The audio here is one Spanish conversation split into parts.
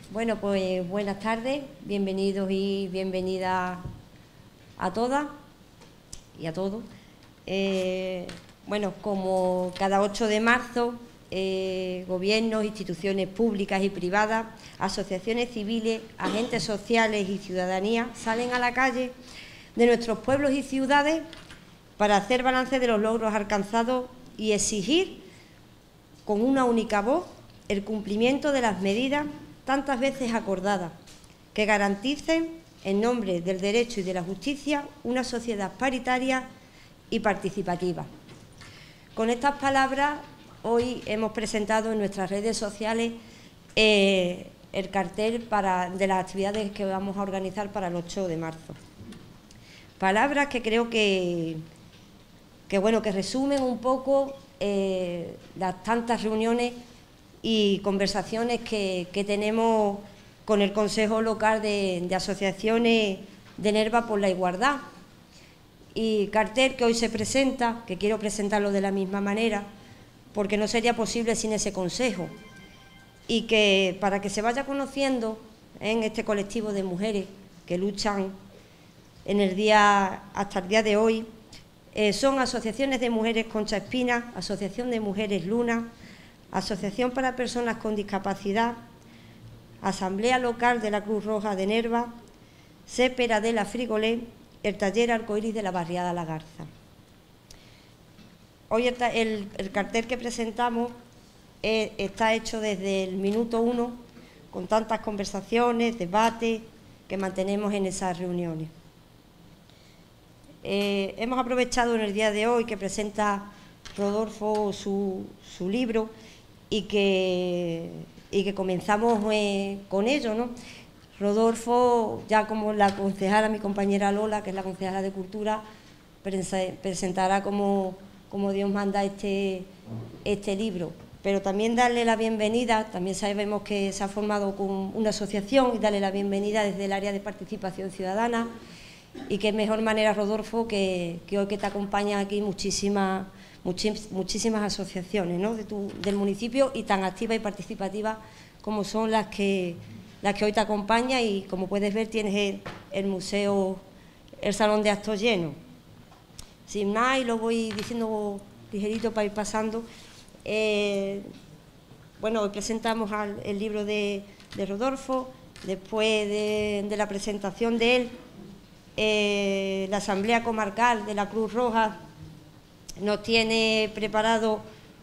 Bueno, pues buenas tardes, bienvenidos y bienvenidas a todas y a todos. Bueno, como cada 8 de marzo, gobiernos, instituciones públicas y privadas, asociaciones civiles, agentes sociales y ciudadanía salen a la calle de nuestros pueblos y ciudades para hacer balance de los logros alcanzados y exigir con una única voz el cumplimiento de las medidas tantas veces acordadas, que garanticen, en nombre del derecho y de la justicia, una sociedad paritaria y participativa. Con estas palabras, hoy hemos presentado en nuestras redes sociales el cartel de las actividades que vamos a organizar para el 8 de marzo. Palabras que creo que resumen un poco las tantas reuniones y conversaciones que tenemos con el Consejo Local de Asociaciones de Nerva por la Igualdad. Y cartel que hoy se presenta, que quiero presentarlo de la misma manera, porque no sería posible sin ese consejo. Y que para que se vaya conociendo en este colectivo de mujeres que luchan hasta el día de hoy, son asociaciones de mujeres Concha Espina, Asociación de Mujeres Luna, Asociación para Personas con Discapacidad, Asamblea Local de la Cruz Roja de Nerva, Sépera de la Frigolé, el Taller Arcoíris de la Barriada La Garza. Hoy el cartel que presentamos está hecho desde el minuto 1, con tantas conversaciones, debates que mantenemos en esas reuniones. Hemos aprovechado en el día de hoy que presenta Rodolfo su libro y que comenzamos con ello, ¿no? Rodolfo, ya como la concejala, mi compañera Lola, que es la concejala de Cultura, presentará como Dios manda este libro. Pero también darle la bienvenida, también sabemos que se ha formado con una asociación, y darle la bienvenida desde el área de participación ciudadana, y qué mejor manera, Rodolfo, que hoy que te acompañan aquí muchísimas asociaciones, ¿no?, del municipio, y tan activas y participativas como son las que hoy te acompañan. Y como puedes ver, tienes el museo, el salón de actos lleno. Sin más, y lo voy diciendo ligerito para ir pasando. Bueno, hoy presentamos el libro de Rodolfo. Después de la presentación de él, la Asamblea Comarcal de la Cruz Roja nos tiene preparado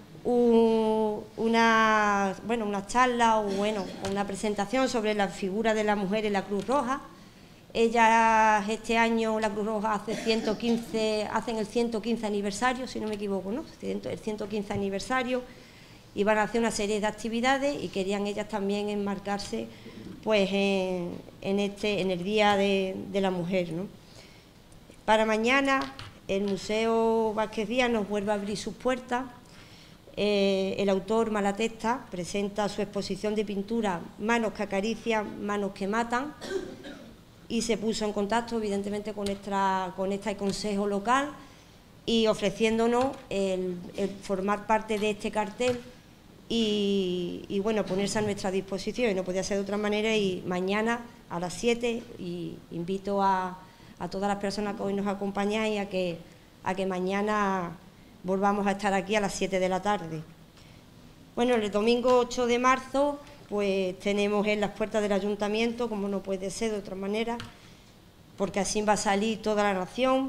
una charla o una presentación sobre la figura de la mujer en la Cruz Roja. Ellas este año, la Cruz Roja, hacen el 115 aniversario, si no me equivoco, ¿no? El 115 aniversario, y van a hacer una serie de actividades, y querían ellas también enmarcarse pues en el Día de la Mujer, ¿no? Para mañana el Museo Vázquez Díaz nos vuelve a abrir sus puertas. El autor Malatesta presenta su exposición de pintura Manos que acarician, manos que matan, y se puso en contacto evidentemente con este consejo local, y ofreciéndonos el formar parte de este cartel y bueno, ponerse a nuestra disposición, y no podía ser de otra manera. Y mañana a las 7, y invito a todas las personas que hoy nos acompañáis a que mañana volvamos a estar aquí a las 7 de la tarde. Bueno, el domingo 8 de marzo pues tenemos en las puertas del ayuntamiento, como no puede ser de otra manera, porque así va a salir toda la nación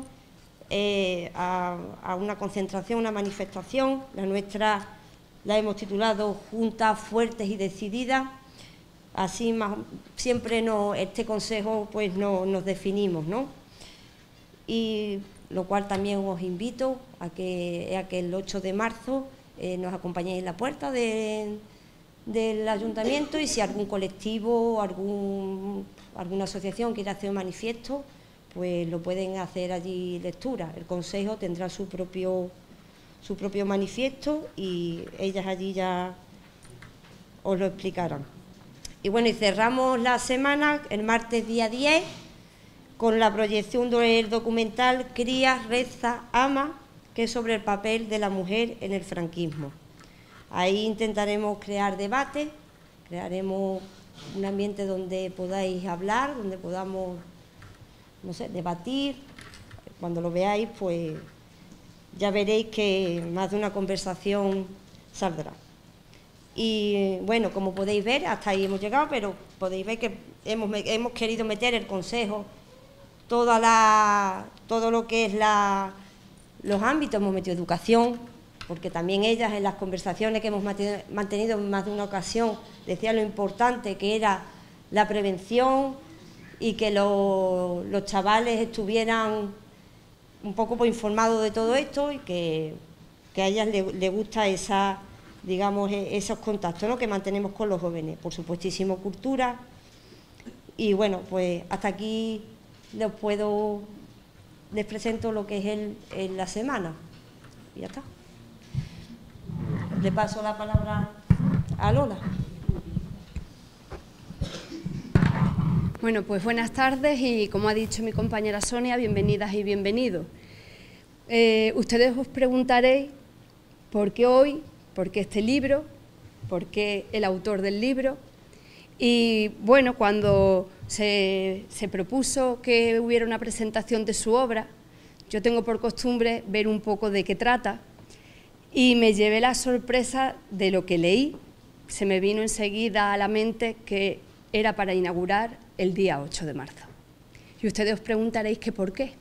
a una concentración, una manifestación. La nuestra la hemos titulado Juntas Fuertes y Decididas. Así siempre este consejo pues nos definimos, ¿no? Y lo cual también os invito a que el 8 de marzo nos acompañéis en la puerta del ayuntamiento, y si algún colectivo o alguna asociación quiere hacer un manifiesto, pues lo pueden hacer allí lectura. El consejo tendrá su propio manifiesto, y ellas allí ya os lo explicarán. Y bueno, y cerramos la semana el martes día 10 con la proyección del documental Cría, Reza, Ama, que es sobre el papel de la mujer en el franquismo. Ahí intentaremos crear debate, crearemos un ambiente donde podáis hablar, donde podamos, no sé, debatir. Cuando lo veáis, pues ya veréis que más de una conversación saldrá. Y bueno, como podéis ver, hasta ahí hemos llegado, pero podéis ver que hemos querido meter el consejo, todo lo que es los ámbitos, hemos metido educación, porque también ellas en las conversaciones que hemos mantenido en más de una ocasión decían lo importante que era la prevención y que los chavales estuvieran un poco pues, informados de todo esto y que a ellas les gusta digamos, esos contactos, ¿no?, que mantenemos con los jóvenes. Por supuestísimo, cultura. Y bueno, pues hasta aquí les presento lo que es la semana. Y ya está. Le paso la palabra a Lola. Bueno, pues buenas tardes y, como ha dicho mi compañera Sonia, bienvenidas y bienvenidos. Ustedes os preguntaréis por qué hoy, por qué este libro, por qué el autor del libro. Y bueno, cuando se propuso que hubiera una presentación de su obra, yo tengo por costumbre ver un poco de qué trata y me llevé la sorpresa de lo que leí. Se me vino enseguida a la mente que era para inaugurar el día 8 de marzo. Y ustedes os preguntaréis que por qué.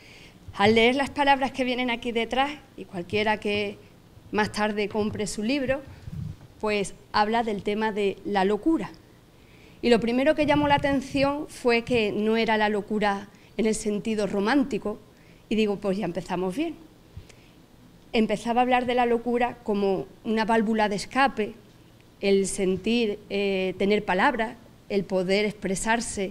Al leer las palabras que vienen aquí detrás, y cualquiera que más tarde compre su libro, pues habla del tema de la locura. Y lo primero que llamó la atención fue que no era la locura en el sentido romántico, y digo, pues ya empezamos bien. Empezaba a hablar de la locura como una válvula de escape, el sentir, tener palabras, el poder expresarse,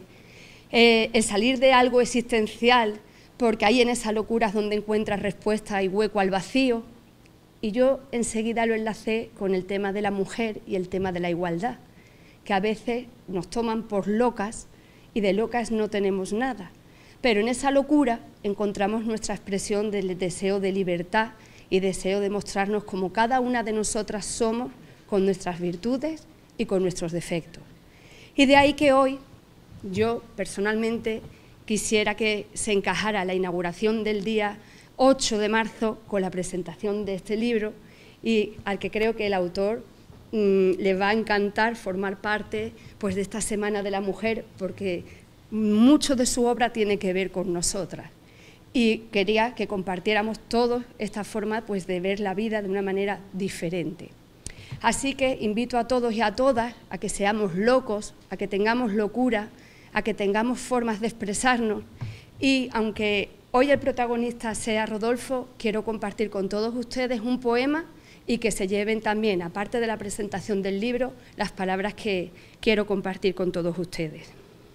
el salir de algo existencial, porque ahí en esa locura es donde encuentras respuesta y hueco al vacío. Y yo enseguida lo enlacé con el tema de la mujer y el tema de la igualdad, que a veces nos toman por locas y de locas no tenemos nada. Pero en esa locura encontramos nuestra expresión del deseo de libertad y deseo de mostrarnos como cada una de nosotras somos, con nuestras virtudes y con nuestros defectos. Y de ahí que hoy yo personalmente quisiera que se encajara la inauguración del día 8 de marzo con la presentación de este libro, y al que creo que el autor le va a encantar formar parte pues, de esta Semana de la Mujer, porque mucho de su obra tiene que ver con nosotras. Y quería que compartiéramos todos esta forma pues, de ver la vida de una manera diferente. Así que invito a todos y a todas a que seamos locos, a que tengamos locura, a que tengamos formas de expresarnos, y aunque hoy el protagonista sea Rodolfo, quiero compartir con todos ustedes un poema y que se lleven también, aparte de la presentación del libro, las palabras que quiero compartir con todos ustedes.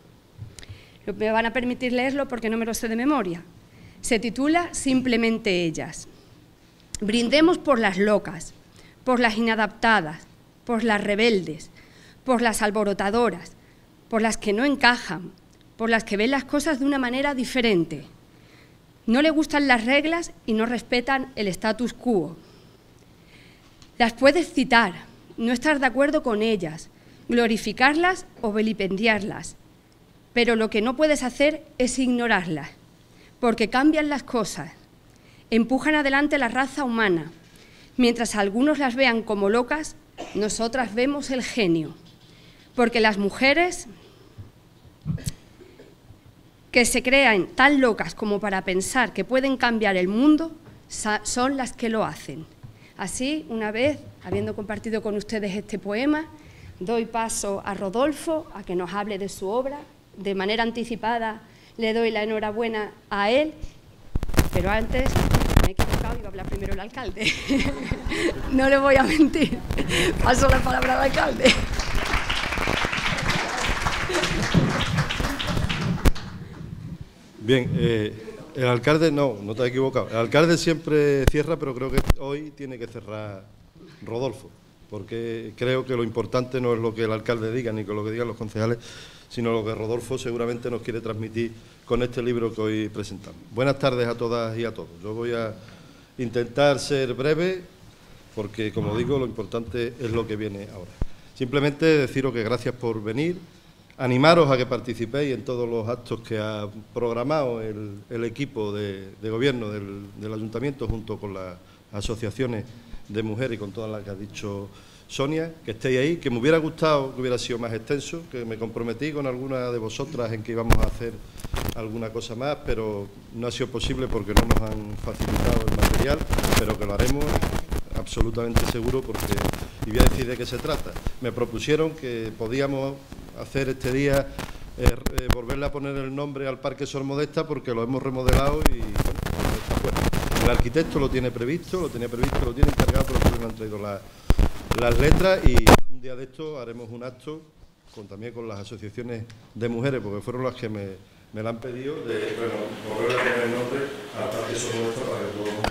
Me van a permitir leerlo porque no me lo sé de memoria. Se titula Simplemente ellas. Brindemos por las locas, por las inadaptadas, por las rebeldes, por las alborotadoras, por las que no encajan, por las que ven las cosas de una manera diferente. No le gustan las reglas y no respetan el status quo. Las puedes citar, no estar de acuerdo con ellas, glorificarlas o vilipendiarlas, pero lo que no puedes hacer es ignorarlas, porque cambian las cosas, empujan adelante la raza humana. Mientras algunos las vean como locas, nosotras vemos el genio, porque las mujeres que se crean tan locas como para pensar que pueden cambiar el mundo son las que lo hacen. Así, una vez, habiendo compartido con ustedes este poema, doy paso a Rodolfo a que nos hable de su obra. De manera anticipada le doy la enhorabuena a él, pero antes me he equivocado, iba a hablar primero el alcalde. No le voy a mentir. Paso la palabra al alcalde. Bien, el alcalde no te has equivocado. El alcalde siempre cierra, pero creo que hoy tiene que cerrar Rodolfo, porque creo que lo importante no es lo que el alcalde diga ni con lo que digan los concejales, sino lo que Rodolfo seguramente nos quiere transmitir con este libro que hoy presentamos. Buenas tardes a todas y a todos. Yo voy a intentar ser breve, porque, como digo, lo importante es lo que viene ahora. Simplemente deciros que gracias por venir, animaros a que participéis en todos los actos que ha programado el equipo de gobierno del Ayuntamiento junto con las asociaciones de mujeres y con todas las que ha dicho Sonia, que estéis ahí, que me hubiera gustado que hubiera sido más extenso, que me comprometí con alguna de vosotras en que íbamos a hacer alguna cosa más, pero no ha sido posible porque no nos han facilitado el material, pero que lo haremos absolutamente seguro porque, y voy a decir de qué se trata. Me propusieron que podíamos hacer este día, volverle a poner el nombre al Parque Sor Modesta porque lo hemos remodelado y bueno, está fuera. El arquitecto lo tiene previsto, lo tiene encargado, pero no han traído las letras y un día de esto haremos un acto también con las asociaciones de mujeres, porque fueron las que me la han pedido, de volver a poner el nombre al Parque Sor Modesta para que todo el mundo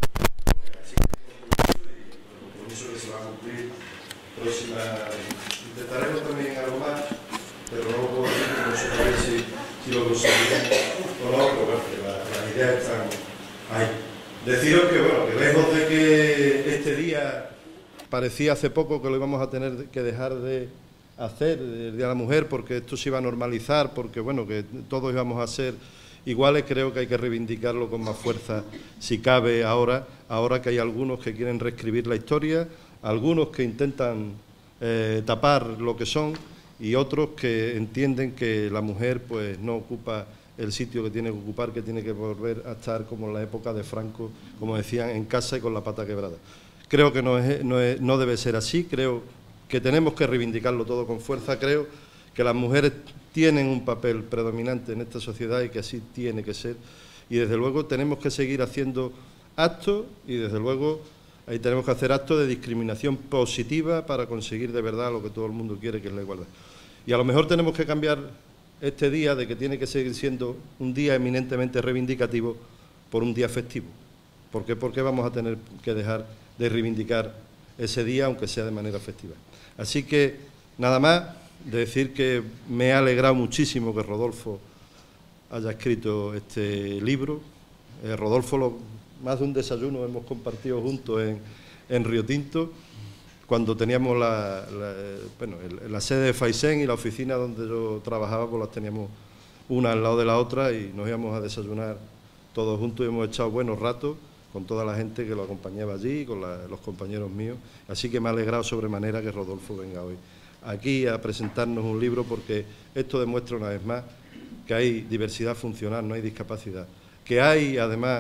el compromiso que se va a cumplir próxima. Intentaremos también algo más, pero no lo puedo decir, no sé todavía si lo conseguiremos o no, pero bueno, que las ideas están ahí. Deciros que, bueno, que lejos de que este día parecía hace poco que lo íbamos a tener que dejar de hacer, el Día de la Mujer, porque esto se iba a normalizar, porque, bueno, que todos íbamos a ser iguales, creo que hay que reivindicarlo con más fuerza, si cabe ahora que hay algunos que quieren reescribir la historia, algunos que intentan tapar lo que son y otros que entienden que la mujer pues no ocupa el sitio que tiene que ocupar, que tiene que volver a estar como en la época de Franco, como decían, en casa y con la pata quebrada. Creo que no debe ser así, creo que tenemos que reivindicarlo todo con fuerza, creo que las mujeres tienen un papel predominante en esta sociedad y que así tiene que ser, y desde luego tenemos que seguir haciendo actos y desde luego ahí tenemos que hacer actos de discriminación positiva para conseguir de verdad lo que todo el mundo quiere, que es la igualdad. Y a lo mejor tenemos que cambiar este día de que tiene que seguir siendo un día eminentemente reivindicativo por un día festivo. ¿Por qué? Porque vamos a tener que dejar de reivindicar ese día, aunque sea de manera festiva. Así que, nada más, de decir que me ha alegrado muchísimo que Rodolfo haya escrito este libro. Rodolfo, más de un desayuno hemos compartido juntos en Río Tinto, cuando teníamos la sede de Faisén y la oficina donde yo trabajaba, pues las teníamos una al lado de la otra y nos íbamos a desayunar todos juntos y hemos echado buenos ratos con toda la gente que lo acompañaba allí, con los compañeros míos. Así que me ha alegrado sobremanera que Rodolfo venga hoy aquí a presentarnos un libro, porque esto demuestra una vez más que hay diversidad funcional, no hay discapacidad, que hay además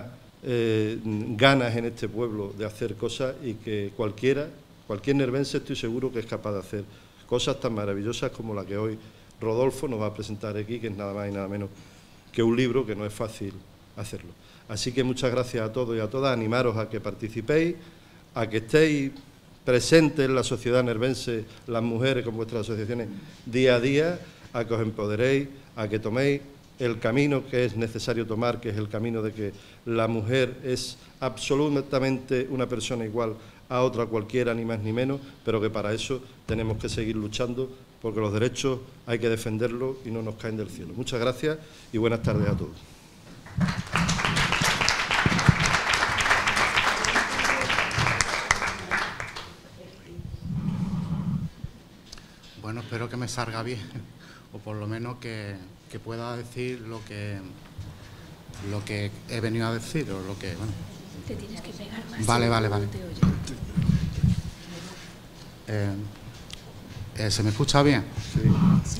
ganas en este pueblo de hacer cosas y que cualquier nervense estoy seguro que es capaz de hacer cosas tan maravillosas como la que hoy Rodolfo nos va a presentar aquí, que es nada más y nada menos que un libro que no es fácil hacerlo. Así que muchas gracias a todos y a todas, animaros a que participéis, a que estéis presentes en la sociedad nervense, las mujeres con vuestras asociaciones día a día, a que os empoderéis, a que toméis el camino que es necesario tomar, que es el camino de que la mujer es absolutamente una persona igual a otra cualquiera, ni más ni menos, pero que para eso tenemos que seguir luchando, porque los derechos hay que defenderlos y no nos caen del cielo. Muchas gracias y buenas tardes a todos. Bueno, espero que me salga bien, o por lo menos que pueda decir lo que he venido a decir, o lo que... Bueno. Te tienes que pegar más. Vale. ¿Se me escucha bien? Sí. Sí.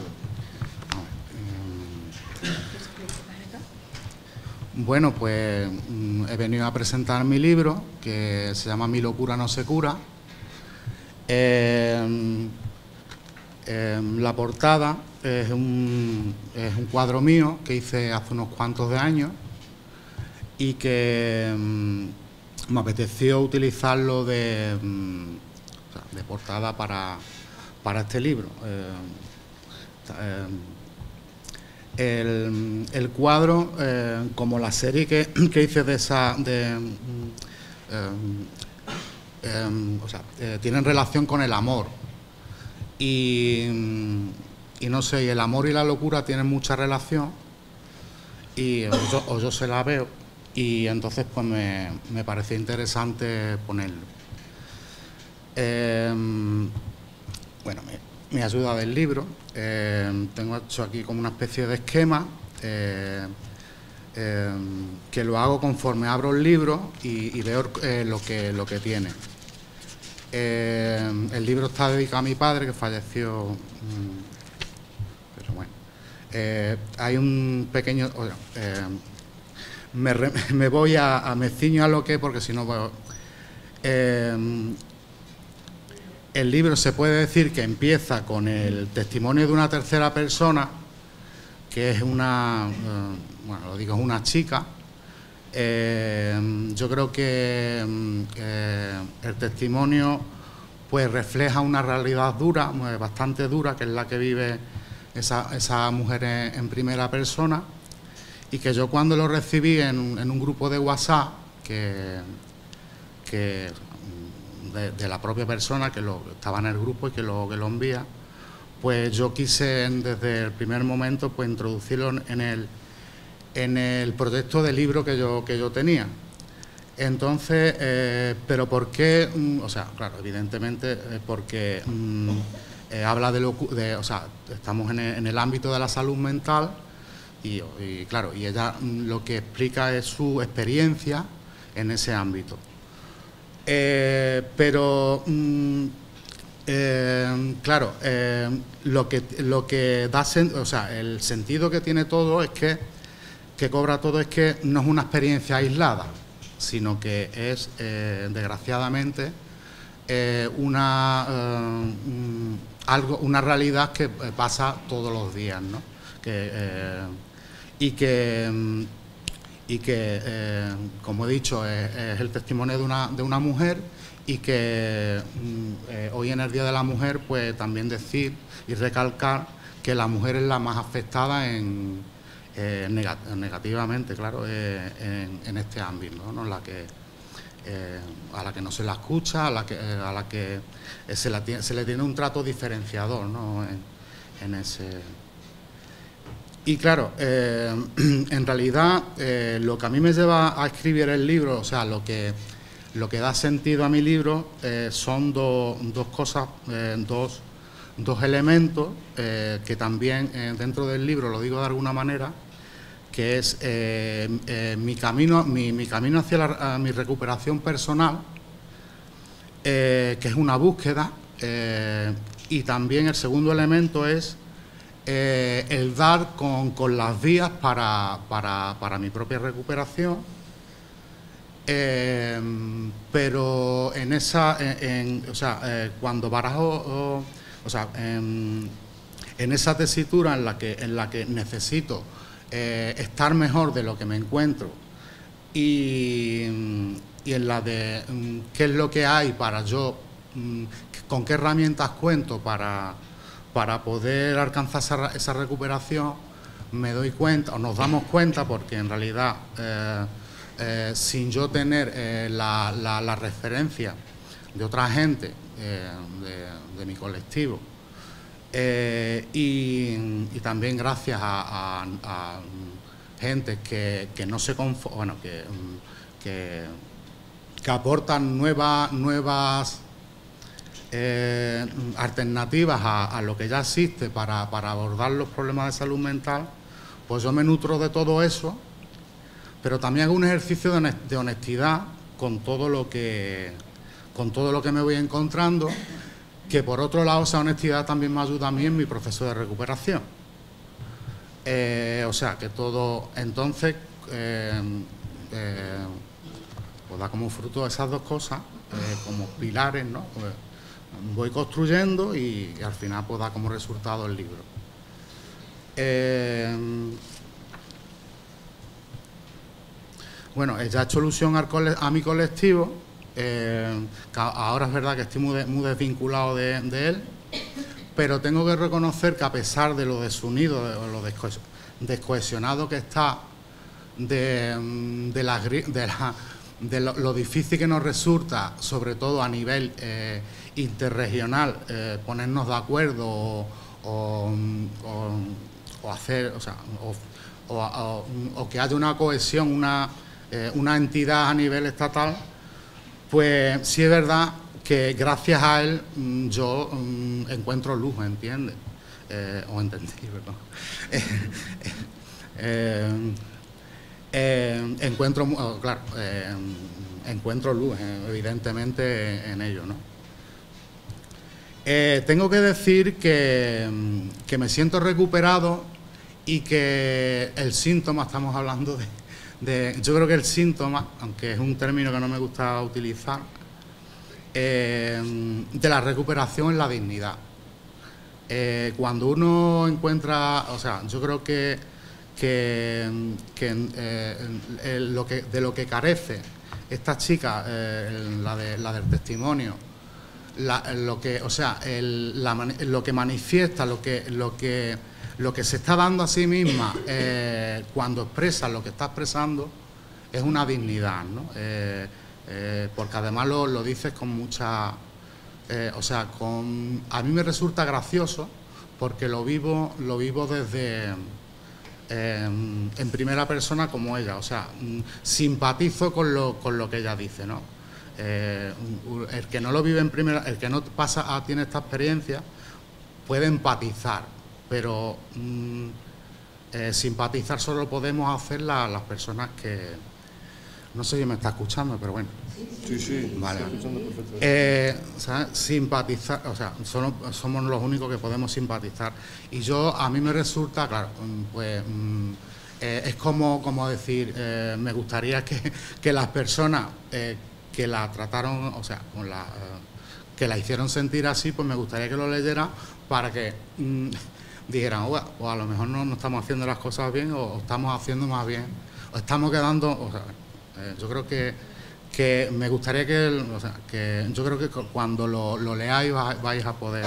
Bueno, pues he venido a presentar mi libro, que se llama Mi locura no se cura. La portada es un cuadro mío que hice hace unos cuantos de años y que me apeteció utilizarlo de portada para este libro. El cuadro, como la serie que hice tienen relación con el amor. Y no sé, y el amor y la locura tienen mucha relación, y yo se la veo, y entonces pues me pareció interesante ponerlo. Bueno, me ayuda del libro. Tengo hecho aquí como una especie de esquema que lo hago conforme abro el libro y veo lo que tiene. El libro está dedicado a mi padre, que falleció, pero bueno. Hay un pequeño... me ciño a lo que, porque si no... el libro se puede decir que empieza con el testimonio de una tercera persona, que es una... bueno, lo digo, es una chica. Yo creo que el testimonio pues refleja una realidad dura, bastante dura, que es la que vive esa mujer en primera persona, y que yo cuando lo recibí en un grupo de WhatsApp de la propia persona que estaba en el grupo y que lo envía, pues yo quise desde el primer momento pues introducirlo en el proyecto de libro que yo tenía. Entonces, ¿pero por qué? O sea, claro, evidentemente porque habla o sea, estamos en el ámbito de la salud mental y claro, y ella lo que explica es su experiencia en ese ámbito. Pero claro, lo que da, o sea, el sentido que tiene todo es que cobra todo es que no es una experiencia aislada, sino que es, desgraciadamente, una realidad que pasa todos los días, ¿no? Y que, como he dicho, es el testimonio de una mujer, y que hoy en el Día de la Mujer, pues también decir y recalcar que la mujer es la más afectada negativamente, claro, en este ámbito, ¿no? A la que no se la escucha, a la que se le tiene un trato diferenciador, ¿no? En ese... Y claro, en realidad lo que a mí me lleva a escribir el libro, o sea, lo que da sentido a mi libro son dos cosas, dos elementos que también dentro del libro lo digo de alguna manera, que es mi camino hacia mi recuperación personal, que es una búsqueda, y también el segundo elemento es el dar con las vías para mi propia recuperación, pero cuando barajo, en esa tesitura en la que necesito estar mejor de lo que me encuentro, y en la de qué es lo que hay para yo, con qué herramientas cuento para poder alcanzar esa recuperación, me doy cuenta, o nos damos cuenta, porque en realidad sin yo tener la referencia de otra gente de mi colectivo, y también gracias a gente que no se conforma, bueno, que aportan nuevas alternativas a lo que ya existe para abordar los problemas de salud mental, pues yo me nutro de todo eso, pero también hago un ejercicio de honestidad con todo lo que me voy encontrando, que por otro lado esa honestidad también me ayuda a mí en mi proceso de recuperación. O sea, que todo, entonces, pues da como fruto esas dos cosas, como pilares, ¿no? Pues voy construyendo y al final pues da como resultado el libro. Bueno, ya he hecho alusión a mi colectivo. Ahora es verdad que estoy muy desvinculado de él, pero tengo que reconocer que a pesar de lo desunido, de lo descohesionado que está, de lo difícil que nos resulta, sobre todo a nivel interregional, ponernos de acuerdo o hacer, o que haya una cohesión, una entidad a nivel estatal, pues sí es verdad que gracias a él yo encuentro luz, ¿entiendes? O entendí, perdón. Encuentro luz, evidentemente, en ello, ¿no? Tengo que decir que me siento recuperado y que el síntoma, estamos hablando yo creo que el síntoma, aunque es un término que no me gusta utilizar, de la recuperación es la dignidad. Cuando uno encuentra, o sea, yo creo que de lo que carece esta chica, la del testimonio, lo que manifiesta, lo que se está dando a sí misma cuando expresa lo que está expresando es una dignidad, ¿no? Porque además lo dices con mucha... a mí me resulta gracioso porque lo vivo desde... en primera persona como ella, o sea, simpatizo con lo que ella dice, ¿no? El que no lo vive en primera, el que no tiene esta experiencia puede empatizar, pero simpatizar solo podemos hacer las personas que... No sé si me está escuchando, pero bueno. Sí, vale. Estoy escuchando perfectamente. Simpatizar, o sea, somos los únicos que podemos simpatizar. Y a mí me resulta, claro, pues es como decir, me gustaría que las personas que la trataron, o sea, que la hicieron sentir así, pues me gustaría que lo leyeran para que dijeran, o a lo mejor no estamos haciendo las cosas bien, o estamos haciendo más bien, o estamos quedando, o sea, yo creo que me gustaría que yo creo que cuando lo leáis vais a poder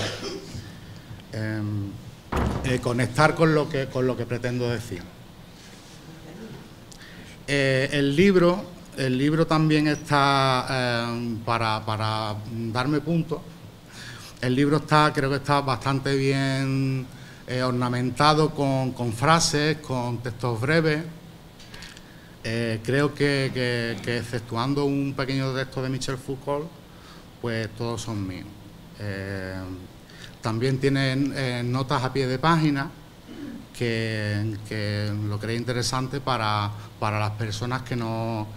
conectar con lo que pretendo decir. El libro también está, para darme puntos, el libro creo que está bastante bien ornamentado con frases, con textos breves. Creo que exceptuando un pequeño texto de Michel Foucault, pues todos son míos. También tienen notas a pie de página que lo creé interesante para las personas que no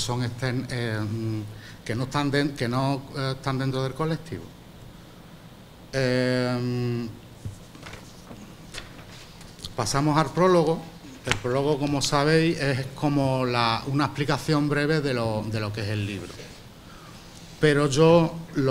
están dentro del colectivo. Pasamos al prólogo. El prólogo, como sabéis, es como una explicación breve de lo que es el libro. Pero yo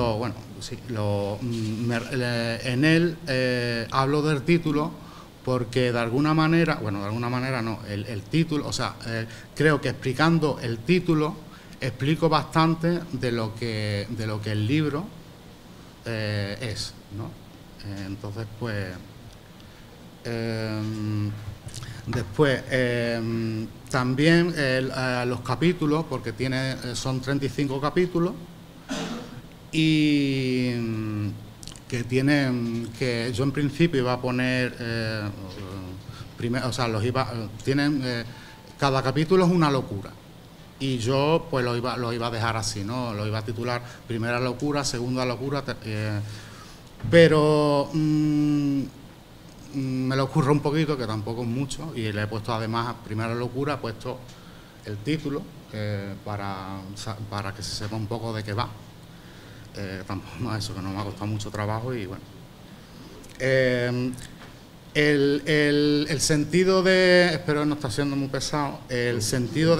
en él hablo del título porque de alguna manera no, el título, o sea, creo que explicando el título explico bastante de lo que el libro es, ¿no? Entonces, pues... Después, también los capítulos, porque son 35 capítulos, y que yo en principio iba a poner, cada capítulo es una locura, y yo pues lo iba a dejar así, ¿no? Lo iba a titular Primera Locura, Segunda Locura, pero... me lo ocurre un poquito, que tampoco es mucho, y le he puesto además Primera Locura, he puesto el título para que se sepa un poco de qué va. Tampoco no es eso, que no me ha costado mucho trabajo y bueno. El sentido de... Espero no está siendo muy pesado. El sentido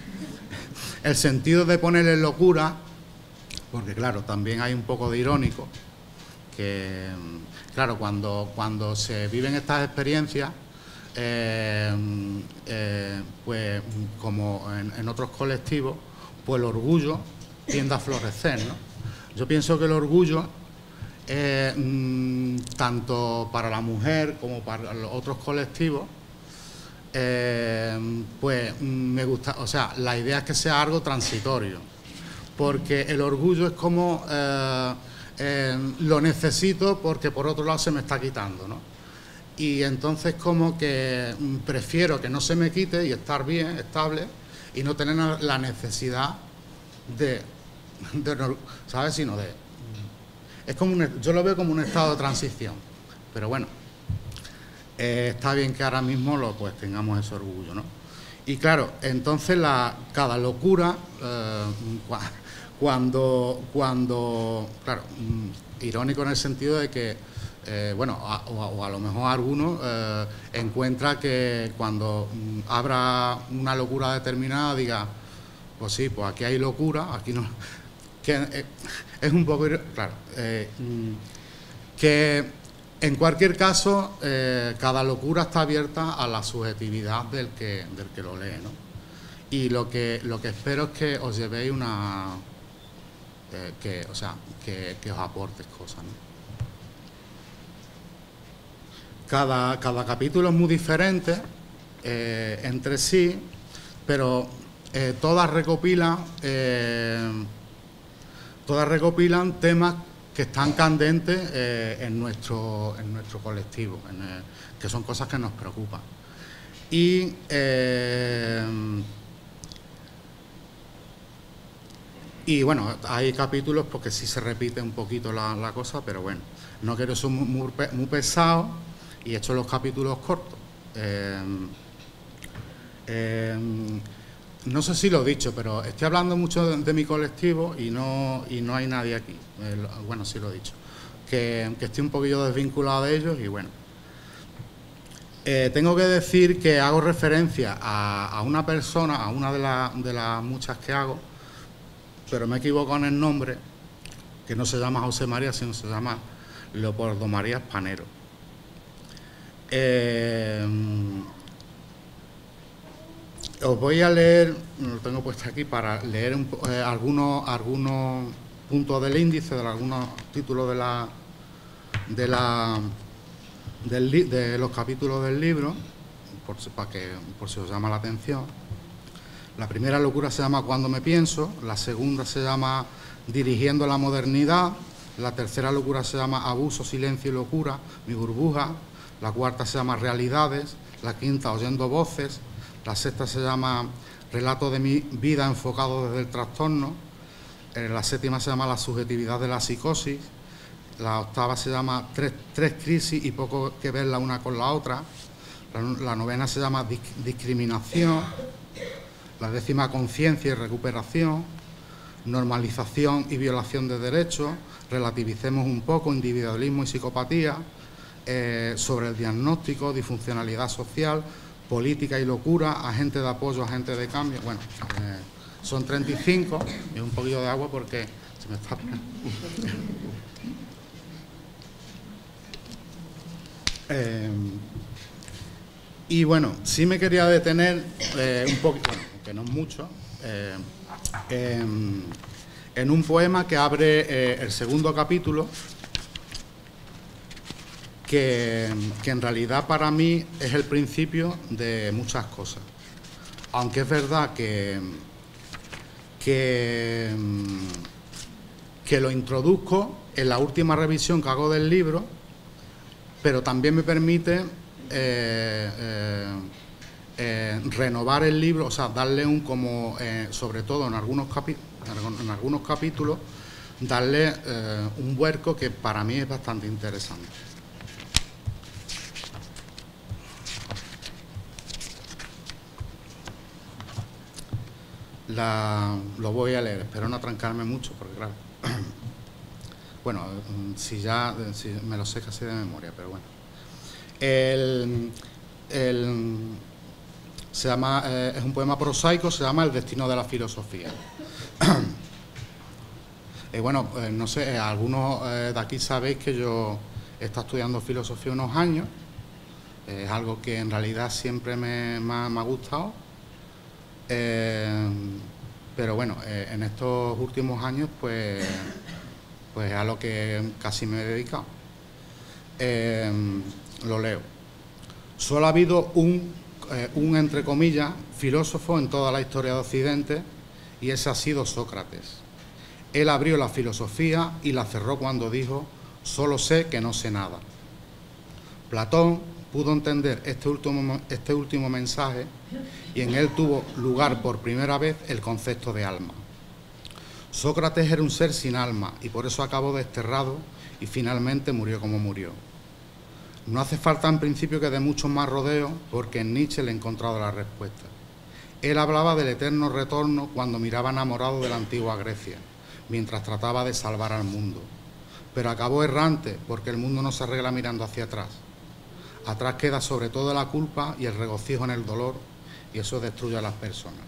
de ponerle locura, porque claro, también hay un poco de irónico, que... Claro, cuando se viven estas experiencias, pues como en otros colectivos, pues el orgullo tiende a florecer, ¿no? Yo pienso que el orgullo, tanto para la mujer como para los otros colectivos, pues me gusta, o sea, la idea es que sea algo transitorio, porque el orgullo es como... lo necesito porque por otro lado se me está quitando, ¿no? Y entonces como que prefiero que no se me quite y estar bien, estable, y no tener la necesidad ¿sabes? Sino es como yo lo veo como un estado de transición, pero bueno, está bien que ahora mismo pues tengamos ese orgullo, ¿no? Y claro, entonces cada locura, cuando claro, irónico en el sentido de que, bueno, o a lo mejor algunos encuentra que cuando habrá una locura determinada diga, pues sí, pues aquí hay locura, aquí no, que es un poco, claro, que en cualquier caso cada locura está abierta a la subjetividad del que lo lee, ¿no? Y lo que espero es que os llevéis que os aportes cosas, ¿no? Cada capítulo es muy diferente entre sí, pero todas recopilan temas que están candentes en nuestro colectivo, que son cosas que nos preocupan. Y bueno, hay capítulos porque sí se repite un poquito la cosa, pero bueno, no quiero ser muy pesado y he hecho los capítulos cortos. No sé si lo he dicho, pero estoy hablando mucho de mi colectivo y no hay nadie aquí. Bueno, sí lo he dicho. Que estoy un poquillo desvinculado de ellos y bueno. Tengo que decir que hago referencia a una persona, a una de las muchas que hago, pero me equivoco en el nombre, que no se llama José María, sino se llama Leopoldo María Spanero. Os voy a leer, lo tengo puesto aquí para leer algunos puntos del índice, de algunos títulos de los capítulos del libro, por si os llama la atención. La primera locura se llama Cuando me pienso, la segunda se llama Dirigiendo la modernidad, la tercera locura se llama Abuso, silencio y locura, mi burbuja, la cuarta se llama Realidades, la quinta Oyendo voces, la sexta se llama Relato de mi vida enfocado desde el trastorno, la séptima se llama La subjetividad de la psicosis, la octava se llama Tres crisis y poco que ver la una con la otra, la novena se llama Discriminación, la décima Conciencia y recuperación, Normalización y violación de derechos, Relativicemos un poco, Individualismo y psicopatía, sobre el diagnóstico, disfuncionalidad social, política y locura, agente de apoyo, agente de cambio. Bueno, son 35 y un poquillo de agua porque se me está... y bueno, sí me quería detener un poquito, que no mucho, en un poema que abre el segundo capítulo, que en realidad para mí es el principio de muchas cosas. Aunque es verdad que lo introduzco en la última revisión que hago del libro, pero también me permite renovar el libro, o sea, darle sobre todo en algunos capítulos, darle un vuelco que para mí es bastante interesante. Lo voy a leer, espero no atrancarme mucho, porque claro, bueno, si me lo sé casi de memoria, pero bueno. Se llama, es un poema prosaico, se llama El destino de la filosofía. Bueno, no sé, algunos de aquí sabéis que yo he estado estudiando filosofía unos años, es algo que en realidad siempre me ha gustado. Pero bueno, en estos últimos años pues a lo que casi me he dedicado. Lo leo. Solo ha habido un entre comillas filósofo en toda la historia de Occidente, y ese ha sido Sócrates. Él abrió la filosofía y la cerró cuando dijo: solo sé que no sé nada. Platón pudo entender este último mensaje y en él tuvo lugar por primera vez el concepto de alma. Sócrates era un ser sin alma y por eso acabó desterrado y finalmente murió como murió. No hace falta en principio que dé muchos más rodeos porque en Nietzsche le he encontrado la respuesta. Él hablaba del eterno retorno cuando miraba enamorado de la antigua Grecia, mientras trataba de salvar al mundo. Pero acabó errante porque el mundo no se arregla mirando hacia atrás. Atrás queda sobre todo la culpa y el regocijo en el dolor y eso destruye a las personas.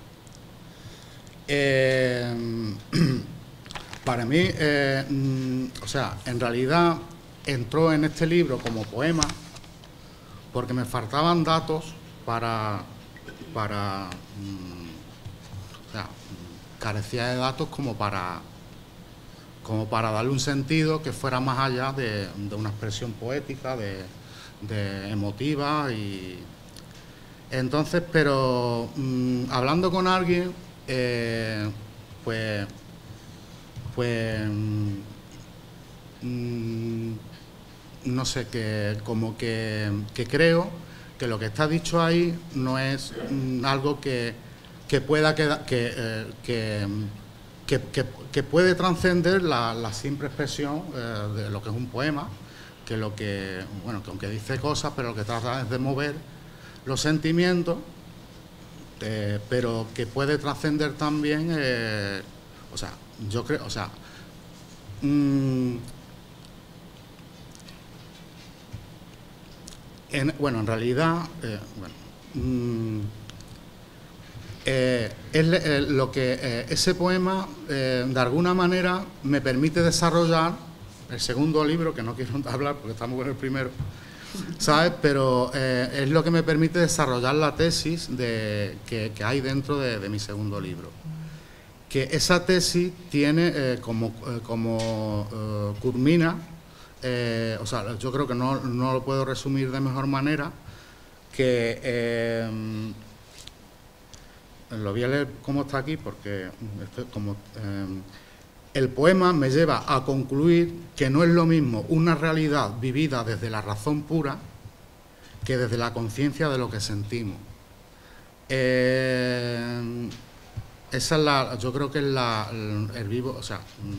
Para mí, o sea, en realidad entró en este libro como poema porque me faltaban datos para o sea, carecía de datos como para darle un sentido que fuera más allá de una expresión poética, de emotiva y entonces, pero hablando con alguien, no sé, que como que creo que lo que está dicho ahí no es algo que pueda quedar, que puede trascender la simple expresión de lo que es un poema, que lo que, bueno, que aunque dice cosas, pero lo que trata es de mover los sentimientos, pero que puede trascender también, o sea, yo creo, o sea, bueno, en realidad, es lo que ese poema, de alguna manera, me permite desarrollar el segundo libro, que no quiero hablar porque estamos con el primero, ¿sabes? Pero es lo que me permite desarrollar la tesis que hay dentro de mi segundo libro. Que esa tesis tiene como culmina, o sea, yo creo que no lo puedo resumir de mejor manera, que lo voy a leer como está aquí, porque el poema me lleva a concluir que no es lo mismo una realidad vivida desde la razón pura que desde la conciencia de lo que sentimos. Esa es yo creo que es el vivo, o sea,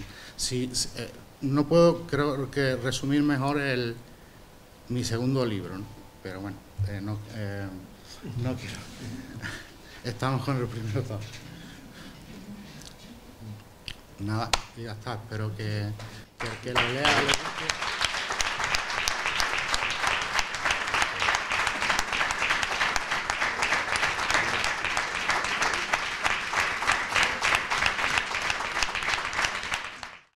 no puedo, creo que resumir mejor mi segundo libro, ¿no? Pero bueno, no quiero. Estamos con el primero todo. Nada, y ya está, espero que lo lea.